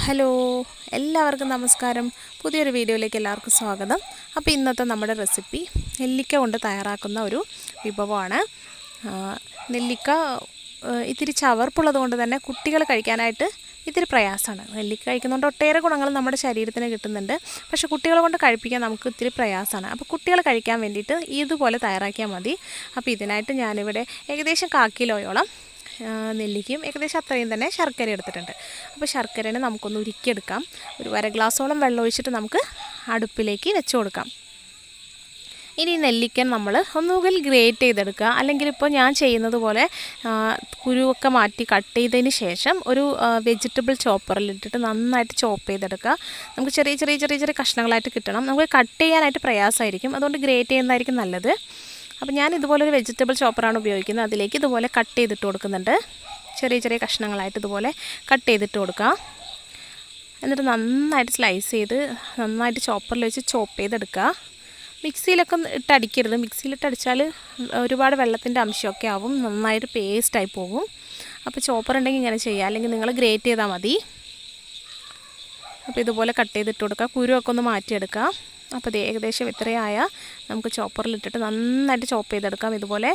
Hello, എല്ലാവർക്കും നമസ്കാരം. പുതിയൊരു വീഡിയോയിലേക്ക് എല്ലാവർക്കും സ്വാഗതം. അപ്പോൾ ഇന്നത്തെ നമ്മുടെ റെസിപ്പി നെല്ലിക്ക കൊണ്ട് തയ്യാറാക്കുന്ന ഒരു വിഭവമാണ്. നെല്ലിക്ക ഇത്തിരി ചവർപ്പുള്ളത് കൊണ്ട് തന്നെ കുട്ടികൾ കഴിക്കാനായിട്ട് ഇത്തിരി പ്രയാസമാണ്. നെല്ലിക്ക കഴിക്കുന്നതുകൊണ്ട് ഒട്ടേറെ ഗുണങ്ങൾ നമ്മുടെ ശരീരത്തിന് കിട്ടുന്നുണ്ട്. പക്ഷേ കുട്ടികളെ കൊണ്ട് കഴിപ്പിക്കാൻ നമുക്ക് ഇത്തിരി പ്രയാസമാണ്. അപ്പോൾ കുട്ടികൾ കഴിക്കാൻ വേണ്ടിയിട്ട് ഇതുപോലെ തയ്യാറാക്കിയാൽ മതി. അപ്പോൾ ഇതിനായിട്ട് ഞാനിവിടെ ഏകദേശം 1/4 കിലോയോളം നെല്ലിക്കയും ഏകദേശം അത്രയും തന്നെ ശർക്കര എടുത്തിട്ടുണ്ട്. അപ്പോൾ ശർക്കരനെ നമുക്കൊന്ന് ഉരുക്കിയെടുക്കാം. ഒരു 1/2 ഗ്ലാസോളം വെള്ളം ഒഴിച്ചിട്ട് നമുക്ക് അടുപ്പിലേക്ക് വെച്ച് കൊടുക്കാം. ഇനി നെല്ലിക്കൻ നമ്മൾ ഒന്നുകിൽ ഗ്രേറ്റ് ചെയ്തെടുക്കുക, അല്ലെങ്കിൽ ഇപ്പോൾ ഞാൻ ചെയ്യുന്നത് പോലെ കുരുവൊക്കെ മാറ്റി കട്ട് ചെയ്തതിന് ശേഷം ഒരു വെജിറ്റബിൾ ചോപ്പറിലിട്ടിട്ട് നന്നായിട്ട് ചോപ്പ് ചെയ്തെടുക്കുക. നമുക്ക് ചെറിയ ചെറിയ ചെറിയ ചെറിയ കഷ്ണങ്ങളായിട്ട് കിട്ടണം. നമുക്ക് കട്ട് ചെയ്യാനായിട്ട് പ്രയാസമായിരിക്കും, അതുകൊണ്ട് ഗ്രേറ്റ് ചെയ്യുന്നതായിരിക്കും നല്ലത്. അപ്പോൾ ഞാൻ ഇതുപോലൊരു വെജിറ്റബിൾ ചോപ്പറാണ് ഉപയോഗിക്കുന്നത്. അതിലേക്ക് ഇതുപോലെ കട്ട് ചെയ്തിട്ട് കൊടുക്കുന്നുണ്ട്. ചെറിയ ചെറിയ കഷ്ണങ്ങളായിട്ട് ഇതുപോലെ കട്ട് ചെയ്തിട്ട് കൊടുക്കുക. എന്നിട്ട് നന്നായിട്ട് സ്ലൈസ് ചെയ്ത് നന്നായിട്ട് ചോപ്പറിൽ വെച്ച് ചോപ്പ് ചെയ്തെടുക്കുക. മിക്സിയിലൊക്കെ ഇട്ടടിക്കരുത്. മിക്സിയിലിട്ടടിച്ചാൽ ഒരുപാട് വെള്ളത്തിൻ്റെ അംശമൊക്കെ ആവും, നന്നായിട്ട് പേസ്റ്റായി പോകും. അപ്പോൾ ചോപ്പർ ഉണ്ടെങ്കിൽ ഇങ്ങനെ ചെയ്യുക, അല്ലെങ്കിൽ നിങ്ങൾ ഗ്രേറ്റ് ചെയ്താൽ മതി. അപ്പോൾ ഇതുപോലെ കട്ട് ചെയ്തിട്ട് കൊടുക്കുക. കുരുവൊക്കെ ഒന്ന് മാറ്റിയെടുക്കുക. അപ്പോൾ ഇത് ഏകദേശം ഇത്രയായ നമുക്ക് ചോപ്പറിലിട്ടിട്ട് നന്നായിട്ട് ചോപ്പ് ചെയ്തെടുക്കാം. ഇതുപോലെ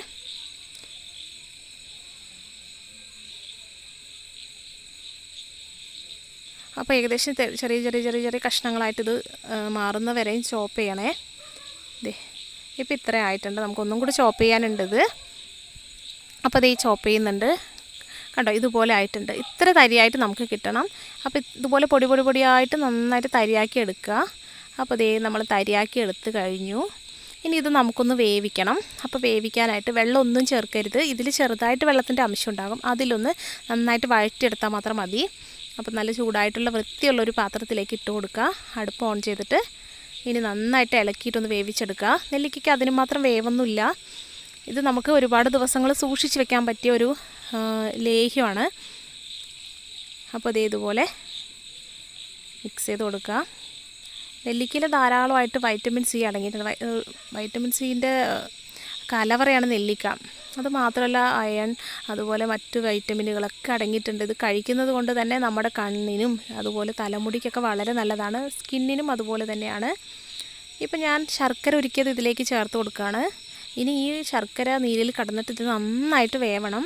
അപ്പോൾ ഏകദേശം ചെറിയ ചെറിയ ചെറിയ ചെറിയ കഷ്ണങ്ങളായിട്ട് ഇത് മാറുന്ന വരെയും ചോപ്പ് ചെയ്യണേ. ഇതേ ഇപ്പോൾ ഇത്ര ആയിട്ടുണ്ട്. നമുക്കൊന്നും കൂടി ചോപ്പ് ചെയ്യാനുണ്ട് ഇത്. അപ്പോൾ ഇത് ഈ ചോപ്പ് ചെയ്യുന്നുണ്ട്, കണ്ടോ, ഇതുപോലെ ആയിട്ടുണ്ട്. ഇത്ര തരിയായിട്ട് നമുക്ക് കിട്ടണം. അപ്പോൾ ഇതുപോലെ പൊടി പൊടി പൊടിയായിട്ട് നന്നായിട്ട് തരിയാക്കി എടുക്കുക. അപ്പോൾ ദേ നമ്മൾ തരിയാക്കി എടുത്ത് കഴിഞ്ഞു. ഇനി ഇത് നമുക്കൊന്ന് വേവിക്കണം. അപ്പോൾ വേവിക്കാനായിട്ട് വെള്ളം ഒന്നും ചേർക്കരുത്. ഇതിൽ ചെറുതായിട്ട് വെള്ളത്തിൻ്റെ അംശം ഉണ്ടാകും. അതിലൊന്ന് നന്നായിട്ട് വഴറ്റിയെടുത്താൽ മാത്രം മതി. അപ്പോൾ നല്ല ചൂടായിട്ടുള്ള വൃത്തിയുള്ളൊരു പാത്രത്തിലേക്ക് ഇട്ട് കൊടുക്കുക. അടുപ്പ് ഓൺ ചെയ്തിട്ട് ഇനി നന്നായിട്ട് ഇളക്കിയിട്ടൊന്ന് വേവിച്ചെടുക്കുക. നെല്ലിക്കയ്ക്ക് അതിന് മാത്രം വേവൊന്നുമില്ല. ഇത് നമുക്ക് ഒരുപാട് ദിവസങ്ങൾ സൂക്ഷിച്ച് വെക്കാൻ പറ്റിയ ഒരു ലേഹ്യമാണ്. അപ്പോൾ അതേ ഇതുപോലെ മിക്സ് ചെയ്ത് കൊടുക്കുക. നെല്ലിക്കയിൽ ധാരാളമായിട്ട് വൈറ്റമിൻ സി അടങ്ങിയിട്ടുണ്ട്. വൈറ്റമിൻ സിൻ്റെ കലവറയാണ് നെല്ലിക്ക. അത് മാത്രമല്ല അയൺ, അതുപോലെ മറ്റ് വൈറ്റമിനുകളൊക്കെ അടങ്ങിയിട്ടുണ്ട്. ഇത് കഴിക്കുന്നത് കൊണ്ട് തന്നെ നമ്മുടെ കണ്ണിനും അതുപോലെ തലമുടിക്കൊക്കെ വളരെ നല്ലതാണ്. സ്കിന്നിനും അതുപോലെ തന്നെയാണ്. ഇപ്പം ഞാൻ ശർക്കര ഉരുക്കിയത് ഇതിലേക്ക് ചേർത്ത് കൊടുക്കുകയാണ്. ഇനി ഈ ശർക്കര നീരിൽ കടന്നിട്ട് ഇത് നന്നായിട്ട് വേവണം.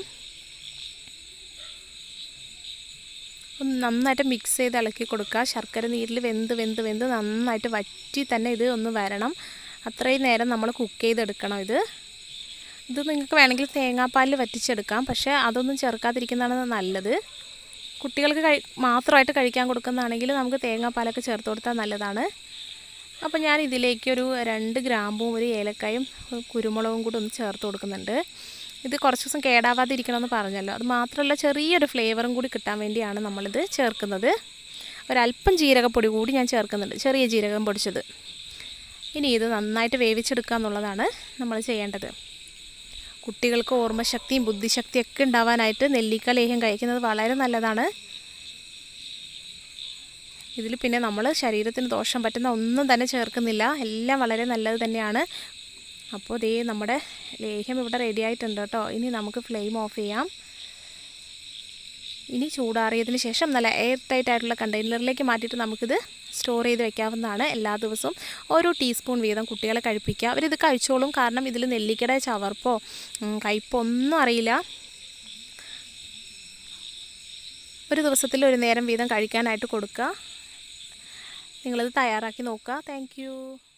നന്നായിട്ട് മിക്സ് ചെയ്ത് ഇളക്കി കൊടുക്കുക. ശർക്കര നീരിൽ വെന്ത് വെന്ത് വെന്ത് നന്നായിട്ട് വറ്റി തന്നെ ഇത് ഒന്ന് വരണം. അത്രയും നേരം നമ്മൾ കുക്ക് ചെയ്തെടുക്കണം. ഇത് നിങ്ങൾക്ക് വേണമെങ്കിൽ തേങ്ങാപ്പാലിൽ വറ്റിച്ചെടുക്കാം, പക്ഷേ അതൊന്നും ചേർക്കാതിരിക്കുന്നതാണ് നല്ലത്. കുട്ടികൾക്ക് മാത്രമായിട്ട് കഴിക്കാൻ കൊടുക്കുന്നതാണെങ്കിൽ നമുക്ക് തേങ്ങാപ്പാലൊക്കെ ചേർത്ത് കൊടുത്താൽ നല്ലതാണ്. അപ്പോൾ ഞാൻ ഇതിലേക്ക് ഒരു 2 ഗ്രാമ്പും ഒരു ഏലക്കായും കുരുമുളകും കൂടി ഒന്ന് ചേർത്ത് കൊടുക്കുന്നുണ്ട്. ഇത് കുറച്ച് ദിവസം കേടാവാതെ ഇരിക്കണമെന്ന് പറഞ്ഞല്ലോ. അത് മാത്രമല്ല ചെറിയൊരു ഫ്ലേവറും കൂടി കിട്ടാൻ വേണ്ടിയാണ് നമ്മളിത് ചേർക്കുന്നത്. ഒരല്പം ജീരകപ്പൊടി കൂടി ഞാൻ ചേർക്കുന്നുണ്ട്, ചെറിയ ജീരകം പൊടിച്ചത്. ഇനി ഇത് നന്നായിട്ട് വേവിച്ചെടുക്കുക എന്നുള്ളതാണ് നമ്മൾ ചെയ്യേണ്ടത്. കുട്ടികൾക്ക് ഓർമ്മശക്തിയും ബുദ്ധിശക്തിയൊക്കെ ഉണ്ടാവാനായിട്ട് നെല്ലിക്ക ലേഹ്യം കഴിക്കുന്നത് വളരെ നല്ലതാണ്. ഇതിൽ പിന്നെ നമ്മൾ ശരീരത്തിന് ദോഷം പറ്റുന്ന ഒന്നും തന്നെ ചേർക്കുന്നില്ല. എല്ലാം വളരെ നല്ലത് തന്നെയാണ്. അപ്പോൾ ദേ നമ്മുടെ ലേഹ്യം ഇവിടെ റെഡി ആയിട്ടുണ്ട് കേട്ടോ. ഇനി നമുക്ക് ഫ്ലെയിം ഓഫ് ചെയ്യാം. ഇനി ചൂടാറിയതിന് ശേഷം നല്ല എയർ ടൈറ്റ് ആയിട്ടുള്ള കണ്ടെയ്നറിലേക്ക് മാറ്റിയിട്ട് നമുക്കിത് സ്റ്റോർ ചെയ്ത് വെക്കാവുന്നതാണ്. എല്ലാ ദിവസവും ഓരോ ടീസ്പൂൺ വീതം കുട്ടികളെ കഴിപ്പിക്കുക. അവരിത് കഴിച്ചോളും. കാരണം ഇതിൽ നെല്ലിക്കയുടെ ചവർപ്പോ കയ്പോ ഒന്നും അറിയില്ല. ഒരു ദിവസത്തിൽ ഒരു നേരം വീതം കഴിക്കാനായിട്ട് കൊടുക്കുക. നിങ്ങളിത് തയ്യാറാക്കി നോക്കുക. താങ്ക്